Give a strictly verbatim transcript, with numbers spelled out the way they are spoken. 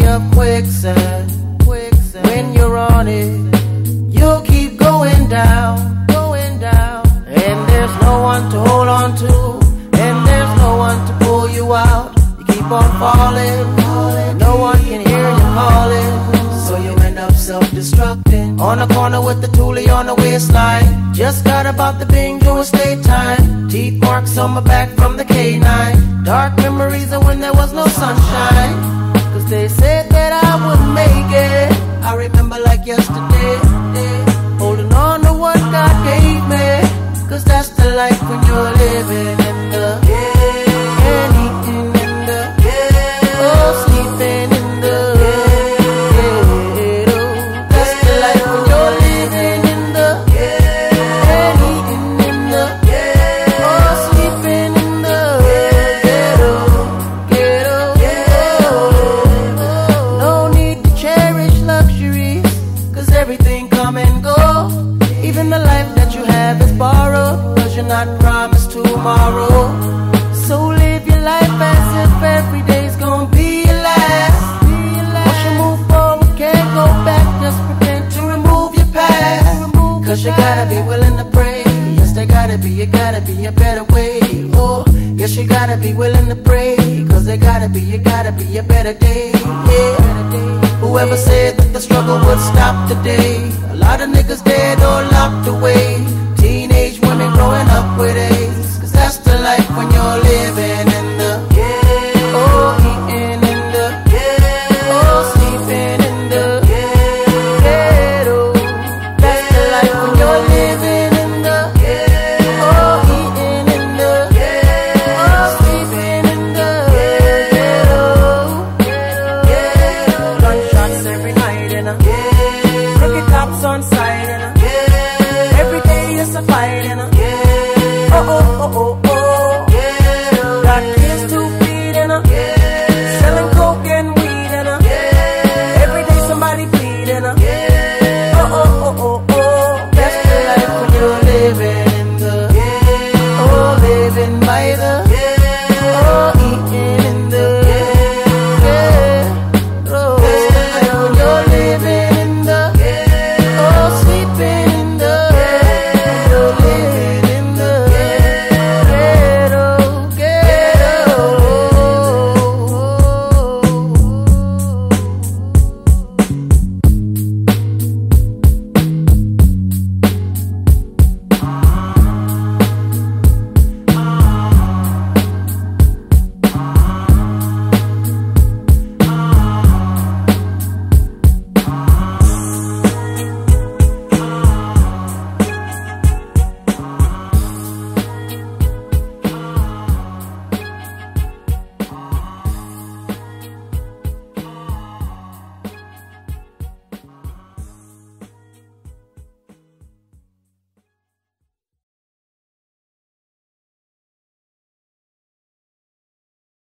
of quicksand. quicksand. When you're on it, you'll keep going down, going down. And there's no one to hold on to, and there's no one to pull you out. You keep on falling, falling. No one can hear you calling, so you end up self-destructing. On the corner with the toolie on the waistline. Just got about the Bing doing state time. Teeth marks on my back from the K nine. Dark memories of when there was no sunshine. Cause they said that I wouldn't make it. I remember like yesterday, holding on to what God gave me. Cause that's the life when you're living in the and eating in the oh, sleeping in the ghetto. That's the life when you're living in the and eating in the oh, sleeping in the ghetto, ghetto. No need to cherish luxuries, cause everything come and go. Even the life that you have is borrowed, cause you're not promised tomorrow. So live your life as if every day's gonna be your last. Once you move forward, can't go back. Just pretend to remove your past, cause you gotta be willing to pray. Yes, there gotta be, you gotta be a better way. Oh, yes, you gotta be willing to pray, cause there gotta be, you gotta be a better day. Yeah. Whoever said that the struggle would stop today? A lot of niggas dead or locked away. Teenage women growing up with AIDS, cause that's the life when you're living.